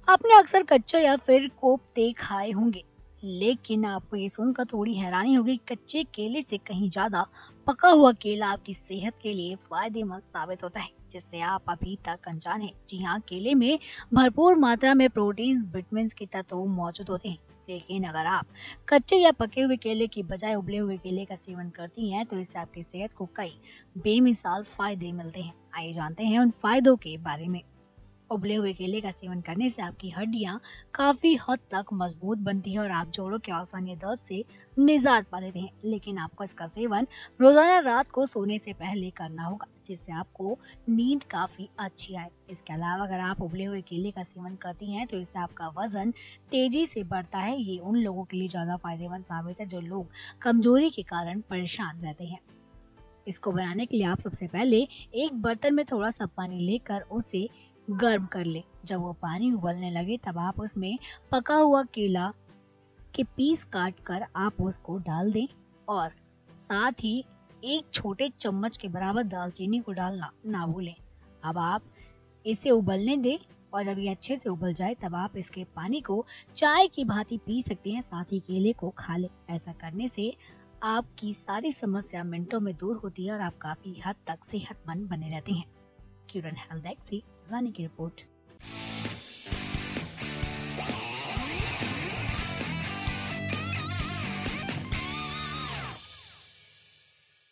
आपने अक्सर कच्चा या फिर कोफ्ते खाए होंगे, लेकिन आपको ये सुनकर थोड़ी हैरानी होगी, कच्चे केले से कहीं ज्यादा पका हुआ केला आपकी सेहत के लिए फायदेमंद साबित होता है, जिससे आप अभी तक अनजान हैं। जी हाँ, केले में भरपूर मात्रा में प्रोटीन, विटामिन के तत्व मौजूद होते हैं। लेकिन अगर आप कच्चे या पके हुए केले की बजाय उबले हुए केले का सेवन करती हैं, तो इससे आपकी सेहत को कई बेमिसाल फायदे मिलते हैं। आइए जानते हैं उन फायदों के बारे में। उबले हुए केले का सेवन करने से आपकी हड्डियां काफी हद तक मजबूत बनती है और आप जोड़ों के औसत या दर्द से निजात पा लेते हैं। लेकिन आपको इसका सेवन रोजाना रात को सोने से पहले करना होगा, जिससे आपको नींद काफी अच्छी आए। इसके अलावा अगर आप उबले हुए केले का सेवन करती हैं, तो इससे आपका वजन तेजी से बढ़ता है। ये उन लोगों के लिए ज्यादा फायदेमंद साबित है जो लोग कमजोरी के कारण परेशान रहते हैं। इसको बनाने के लिए आप सबसे पहले एक बर्तन में थोड़ा सा पानी लेकर उसे गर्म कर ले। जब वो पानी उबलने लगे, तब आप उसमें पका हुआ केला के पीस काट कर आप उसको डाल दें और साथ ही एक छोटे चम्मच के बराबर दालचीनी को डालना ना भूलें। अब आप इसे उबलने दें और जब ये अच्छे से उबल जाए, तब आप इसके पानी को चाय की भांति पी सकते हैं, साथ ही केले को खा लें। ऐसा करने से आपकी सारी समस्या मिनटों में दूर होती है और आप काफी हद तक सेहतमंद बने रहते हैं। क्यूरन हेल्थ एक्सी रानी की रिपोर्ट।